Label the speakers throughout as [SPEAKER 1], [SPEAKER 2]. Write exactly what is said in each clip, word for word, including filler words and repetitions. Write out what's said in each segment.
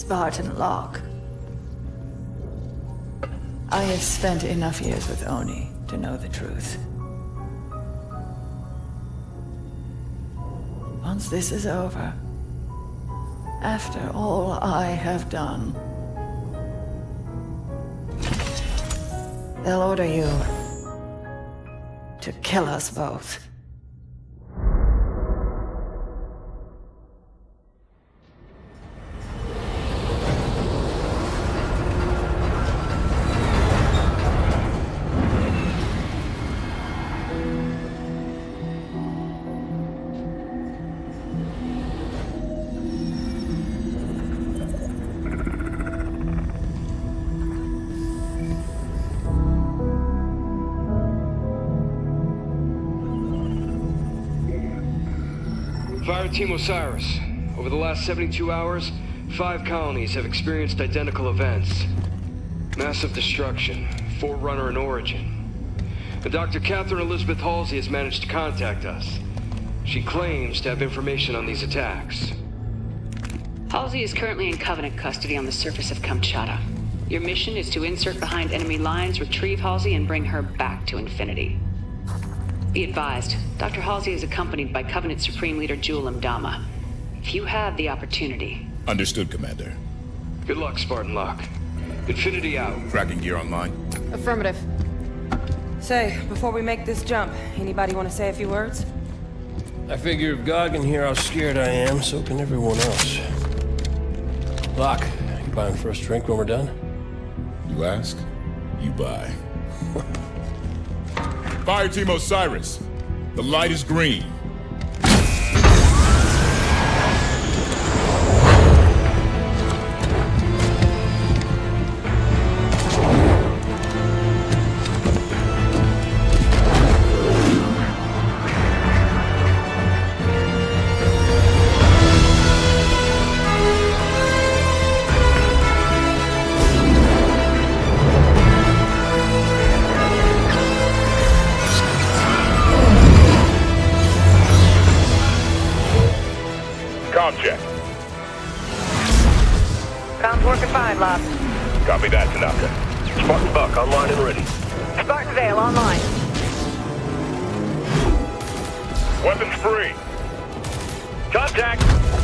[SPEAKER 1] Spartan Locke. I have spent enough years with Oni to know the truth. Once this is over, after all I have done, they'll order you to kill us both.
[SPEAKER 2] Fire Team Osiris. Over the last seventy-two hours, five colonies have experienced identical events. Massive destruction, Forerunner in origin. And Doctor Catherine Elizabeth Halsey has managed to contact us. She claims to have information on these attacks.
[SPEAKER 3] Halsey is currently in Covenant custody on the surface of Kamchatka. Your mission is to insert behind enemy lines, retrieve Halsey, and bring her back to Infinity. Be advised, Doctor Halsey is accompanied by Covenant Supreme Leader Jul 'Mdama. If you have the opportunity...
[SPEAKER 4] Understood, Commander.
[SPEAKER 2] Good luck, Spartan Locke. Infinity out.
[SPEAKER 4] Tracking gear online.
[SPEAKER 5] Affirmative. Say, before we make this jump, anybody want to say a few words?
[SPEAKER 6] I figure if God can hear how scared I am, so can everyone else. Locke, you buying the first drink when we're done?
[SPEAKER 4] You ask, you buy. Fire Team Osiris, the light is green.
[SPEAKER 7] Check.
[SPEAKER 8] Comms working fine, Locke.
[SPEAKER 7] Copy that, Tanaka. Spartan Buck online and ready.
[SPEAKER 8] Spartan Vale online.
[SPEAKER 7] Weapons free. Contact!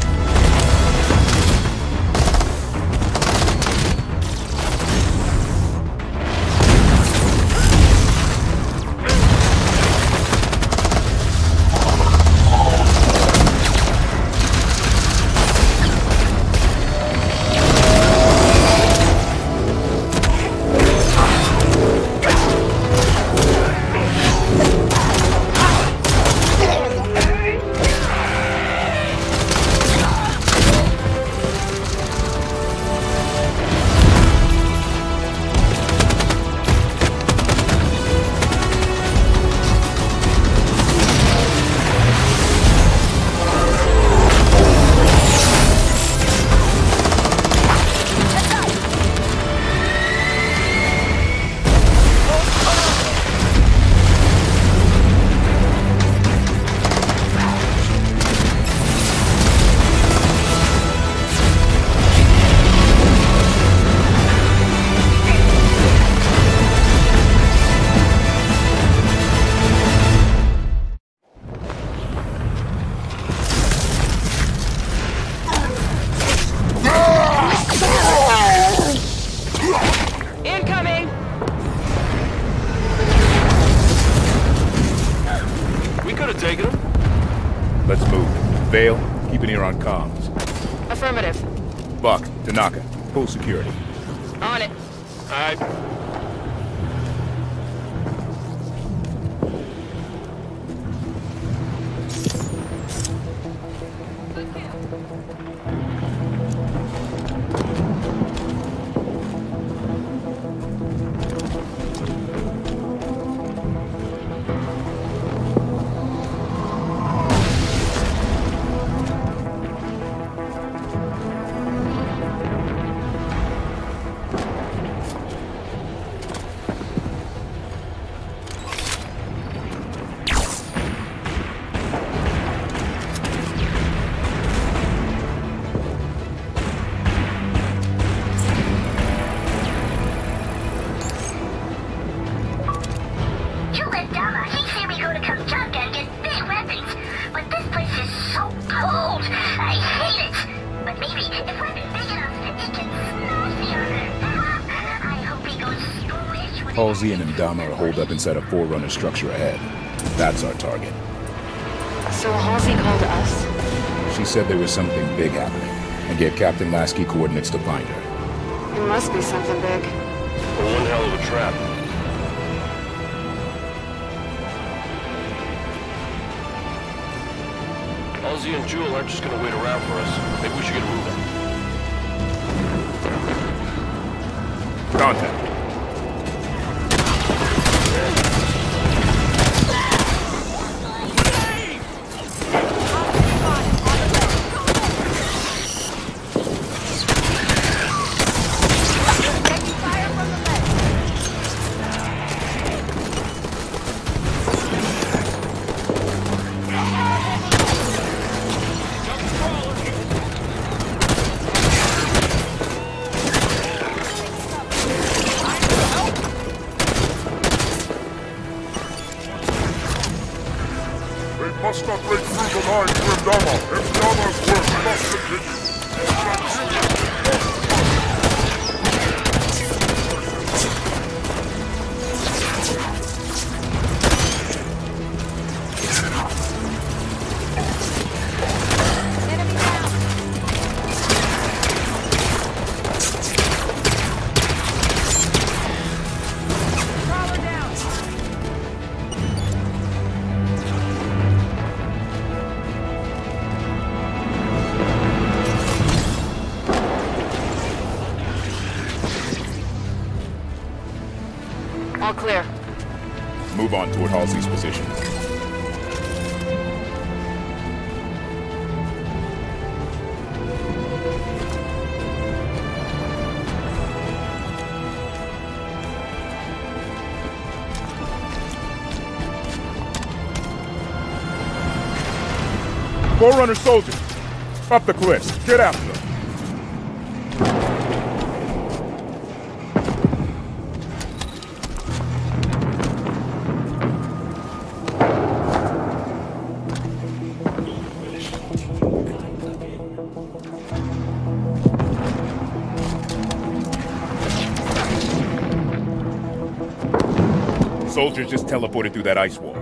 [SPEAKER 4] Let's move. Vale, keep an ear on comms.
[SPEAKER 5] Affirmative.
[SPEAKER 4] Buck, Tanaka, full security.
[SPEAKER 5] On it.
[SPEAKER 6] Alright.
[SPEAKER 9] Jewel and Dama, he said we go to Kamchatka and get big weapons. But this place is so cold. I hate it. But maybe if weapons big enough, it can smash the other. I hope he goes squish with
[SPEAKER 4] Halsey and Ndama are holed up inside a Forerunner structure ahead. That's our target.
[SPEAKER 3] So Halsey called us?
[SPEAKER 4] She said there was something big happening, and gave Captain Lasky coordinates to find her.
[SPEAKER 3] It must be something big.
[SPEAKER 7] Well, one hell of a trap. Halsey and Jewel aren't just gonna wait around for us. Maybe we should get moving.
[SPEAKER 4] Contact.
[SPEAKER 10] Must not break through the line to Ndama. Ndama's work must continue.
[SPEAKER 3] All clear.
[SPEAKER 4] Move on toward Halsey's position. Forerunner soldiers! Up the cliffs! Get after them! Soldiers just teleported through that ice wall.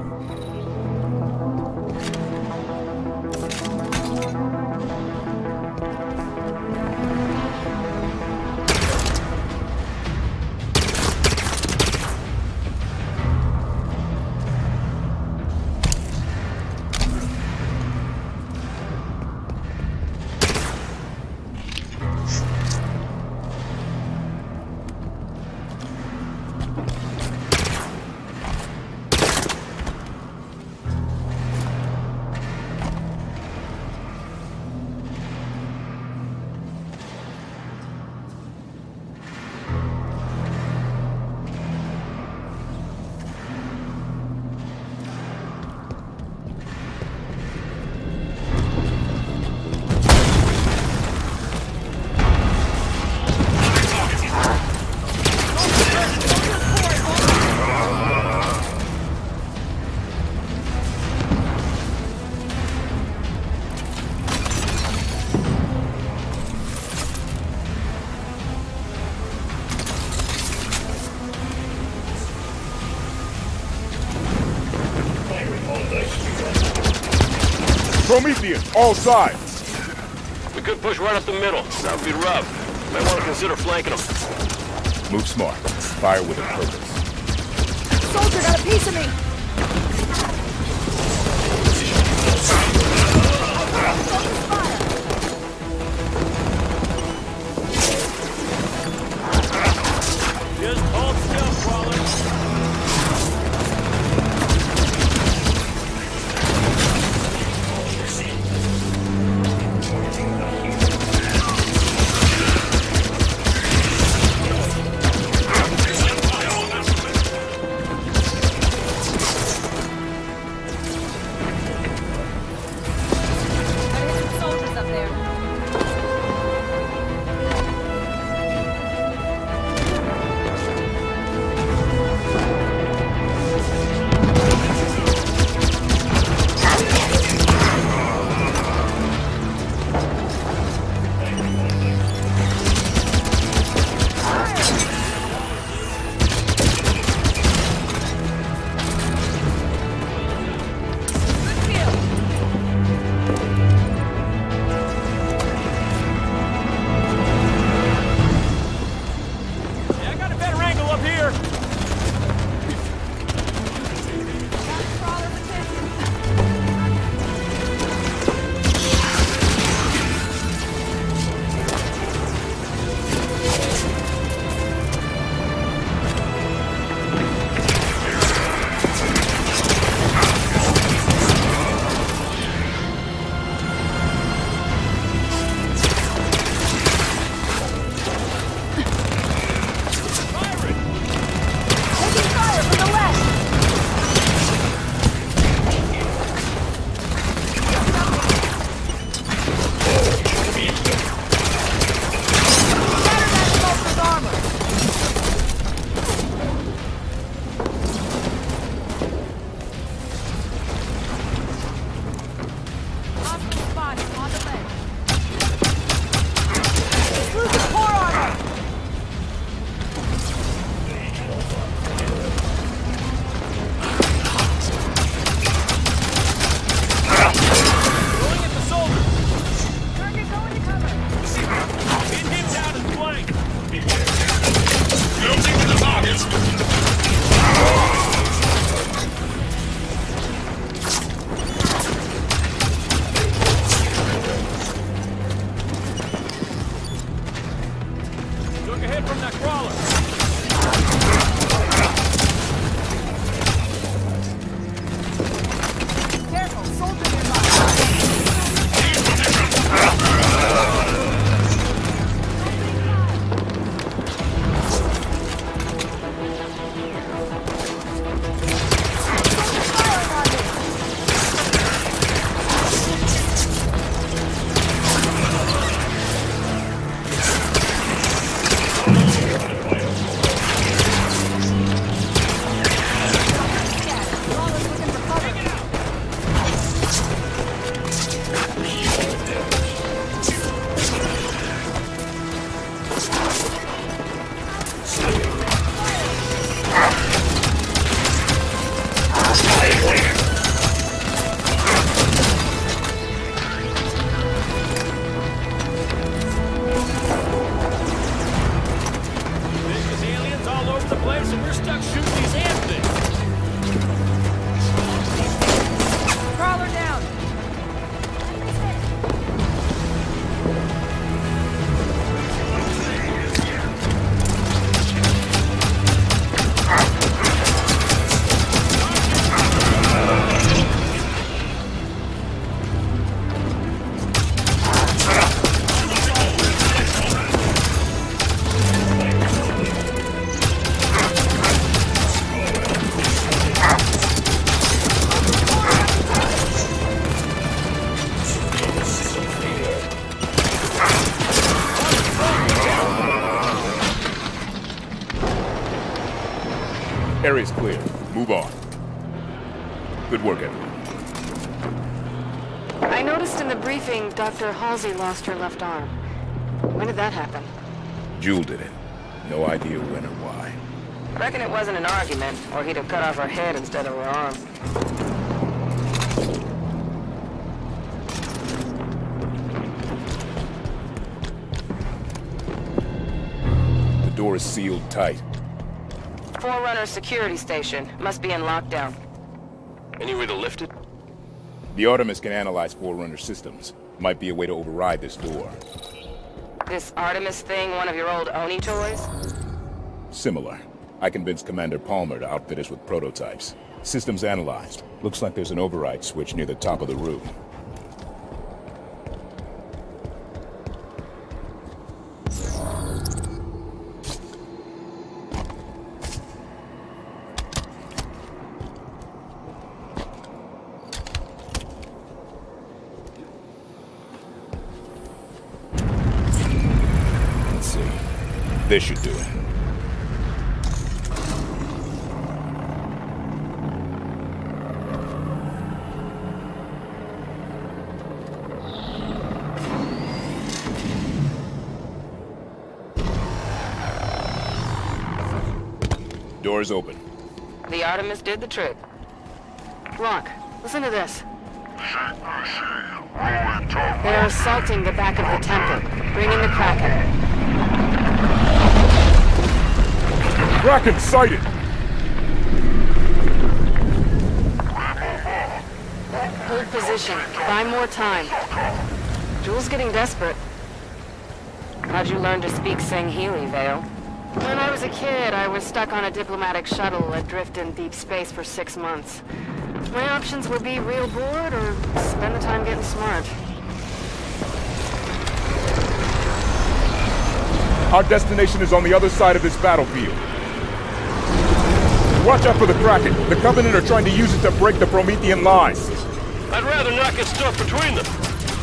[SPEAKER 4] Prometheus, all sides!
[SPEAKER 7] We could push right up the middle. That would be rough. Might want to consider flanking them.
[SPEAKER 4] Move smart. Fire with a purpose.
[SPEAKER 1] Soldier got a piece of me!
[SPEAKER 7] Just hold still, crawler.
[SPEAKER 4] Area's clear. Move on. Good work, everyone.
[SPEAKER 5] I noticed in the briefing Doctor Halsey lost her left arm. When did that happen?
[SPEAKER 4] Jewel did it. No idea when or why.
[SPEAKER 5] Reckon it wasn't an argument, or he'd have cut off her head instead of her arm.
[SPEAKER 4] The door is sealed tight.
[SPEAKER 5] Forerunner security station. Must be in lockdown.
[SPEAKER 7] Any way to lift it?
[SPEAKER 4] The Artemis can analyze Forerunner systems. Might be a way to override this door.
[SPEAKER 5] This Artemis thing one of your old Oni toys?
[SPEAKER 4] Similar. I convinced Commander Palmer to outfit us with prototypes. Systems analyzed. Looks like there's an override switch near the top of the room. Let's see. This should do it. Doors open.
[SPEAKER 5] The Artemis did the trick. Rock, listen to this. They're assaulting the back of the temple. Bring in the Kraken.
[SPEAKER 10] Kraken sighted!
[SPEAKER 5] Hold position. Buy more time. Jewel's getting desperate. How'd you learn to speak Sangheili, Vale? When I was a kid, I was stuck on a diplomatic shuttle adrift in deep space for six months. My options would be real bored or spend the time getting smart.
[SPEAKER 10] Our destination is on the other side of this battlefield. Watch out for the Kraken. The Covenant are trying to use it to break the Promethean lines.
[SPEAKER 7] I'd rather not get stuck between them.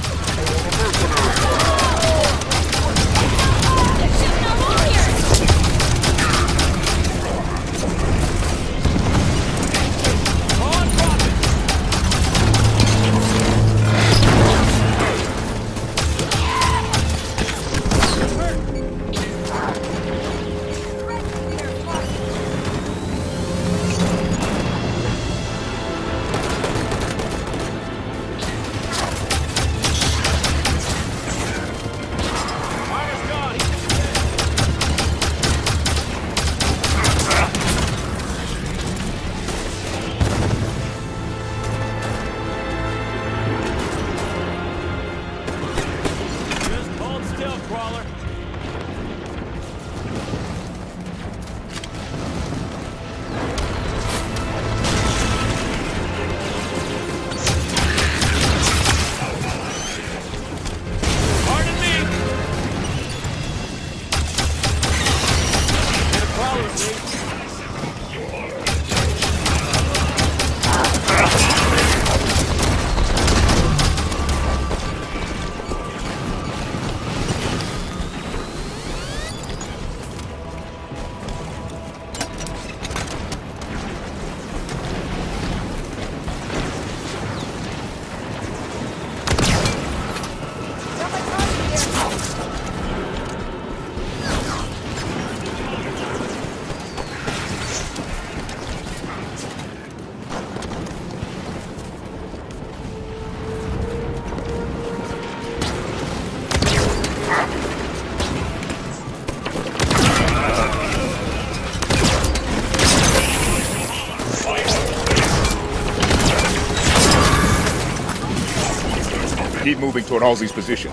[SPEAKER 4] Keep moving toward Halsey's position.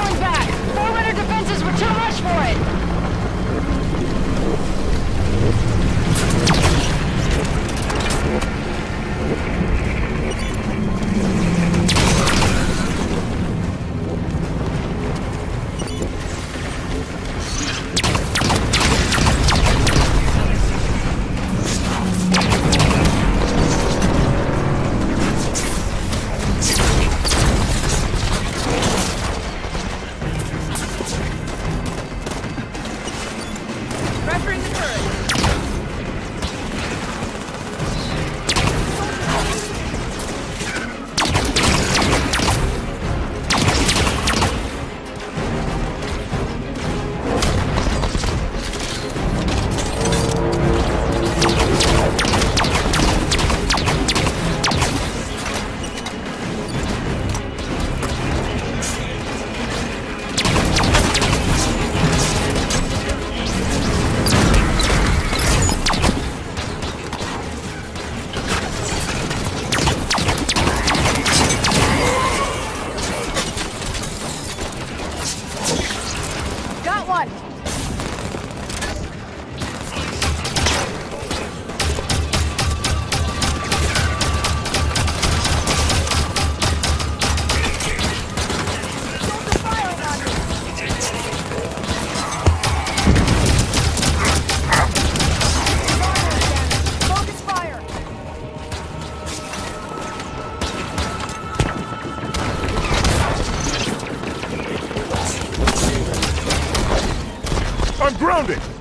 [SPEAKER 5] Forerunner defenses were too much for it!
[SPEAKER 10] I'm grounded!